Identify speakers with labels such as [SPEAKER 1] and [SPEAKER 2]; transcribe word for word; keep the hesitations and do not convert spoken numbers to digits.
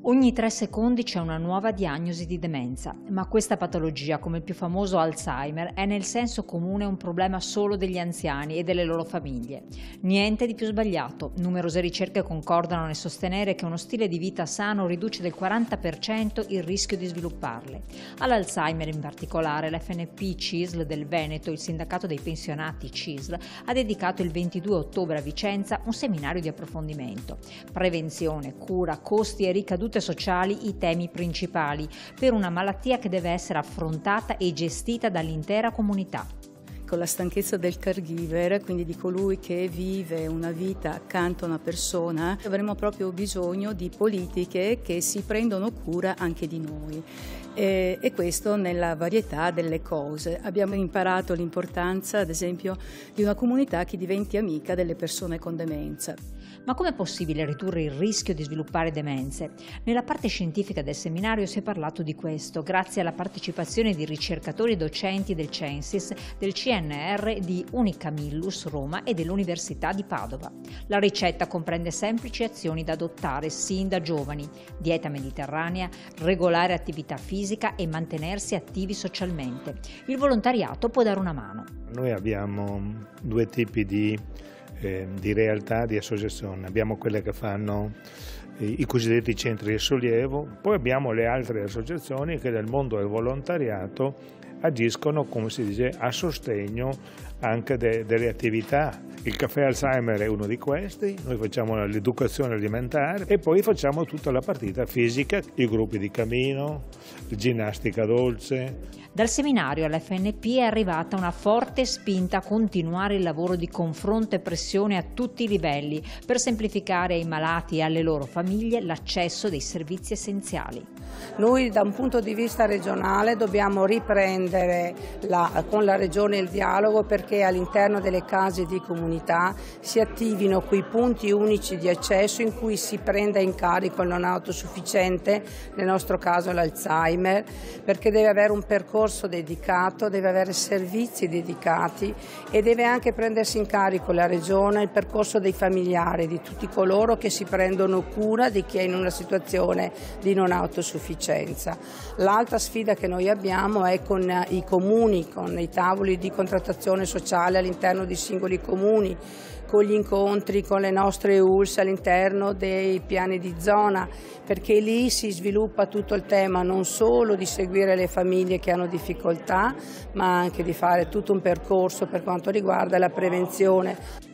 [SPEAKER 1] Ogni tre secondi c'è una nuova diagnosi di demenza, ma questa patologia, come il più famoso Alzheimer, è nel senso comune un problema solo degli anziani e delle loro famiglie. Niente di più sbagliato. Numerose ricerche concordano nel sostenere che uno stile di vita sano riduce del quaranta per cento il rischio di svilupparle. All'Alzheimer in particolare, l'F N P C I S L del Veneto, il sindacato dei pensionati C I S L, ha dedicato il ventidue ottobre a Vicenza un seminario di approfondimento. Prevenzione, cura, costi e ricadute sociali i temi principali per una malattia che deve essere affrontata e gestita dall'intera comunità.
[SPEAKER 2] Con la stanchezza del caregiver, quindi di colui che vive una vita accanto a una persona, avremo proprio bisogno di politiche che si prendono cura anche di noi. E, e questo nella varietà delle cose. Abbiamo imparato l'importanza, ad esempio, di una comunità che diventi amica delle persone con demenza.
[SPEAKER 1] Ma com'è possibile ridurre il rischio di sviluppare demenze? Nella parte scientifica del seminario si è parlato di questo, grazie alla partecipazione di ricercatori e docenti del Censis, del C N R di Unicamillus Roma e dell'Università di Padova. La ricetta comprende semplici azioni da adottare sin da giovani: dieta mediterranea, regolare attività fisica e mantenersi attivi socialmente. Il volontariato può dare una mano.
[SPEAKER 3] Noi abbiamo due tipi di Eh, di realtà, di associazioni. Abbiamo quelle che fanno i, i cosiddetti centri di sollievo, poi abbiamo le altre associazioni che nel mondo del volontariato agiscono, come si dice, a sostegno anche de, delle attività. Il caffè Alzheimer è uno di questi, noi facciamo l'educazione alimentare e poi facciamo tutta la partita fisica, i gruppi di cammino, ginnastica dolce.
[SPEAKER 1] Dal seminario all'F N P è arrivata una forte spinta a continuare il lavoro di confronto e pressione a tutti i livelli per semplificare ai malati e alle loro famiglie l'accesso dei servizi essenziali.
[SPEAKER 4] Noi da un punto di vista regionale dobbiamo riprendere la, con la Regione il dialogo perché all'interno delle case di comunità si attivino quei punti unici di accesso in cui si prenda in carico il non autosufficiente, nel nostro caso l'Alzheimer, perché deve avere un percorso dedicato, deve avere servizi dedicati e deve anche prendersi in carico la Regione il percorso dei familiari, di tutti coloro che si prendono cura di chi è in una situazione di non autosufficienza. L'altra sfida che noi abbiamo è con i comuni, con i tavoli di contrattazione sociale all'interno di singoli comuni, con gli incontri con le nostre U L S all'interno dei piani di zona, perché lì si sviluppa tutto il tema non solo di seguire le famiglie che hanno difficoltà, ma anche di fare tutto un percorso per quanto riguarda la prevenzione.